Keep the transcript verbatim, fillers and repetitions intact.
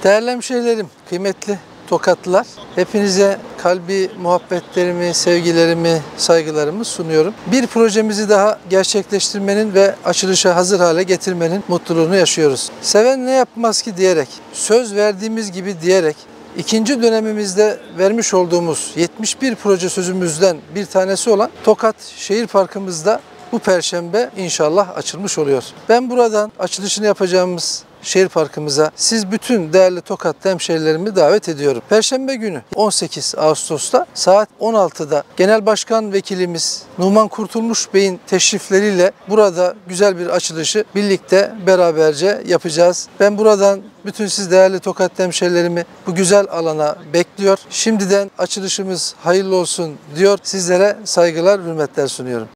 Değerli hemşehrilerim, kıymetli Tokatlılar, hepinize kalbi muhabbetlerimi, sevgilerimi, saygılarımı sunuyorum. Bir projemizi daha gerçekleştirmenin ve açılışa hazır hale getirmenin mutluluğunu yaşıyoruz. Seven ne yapmaz ki diyerek, söz verdiğimiz gibi diyerek, İkinci dönemimizde vermiş olduğumuz yetmiş bir proje sözümüzden bir tanesi olan Tokat Şehir Parkımızda bu Perşembe inşallah açılmış oluyor. Ben buradan açılışını yapacağımız şehir parkımıza siz bütün değerli Tokatlı hemşehrilerimi davet ediyorum. Perşembe günü on sekiz Ağustos'ta saat on altıda Genel Başkan Vekilimiz Numan Kurtulmuş Bey'in teşrifleriyle burada güzel bir açılışı birlikte beraberce yapacağız. Ben buradan bütün siz değerli Tokatlı hemşehrilerimi bu güzel alana bekliyor. Şimdiden açılışımız hayırlı olsun diyor. Sizlere saygılar, hürmetler sunuyorum.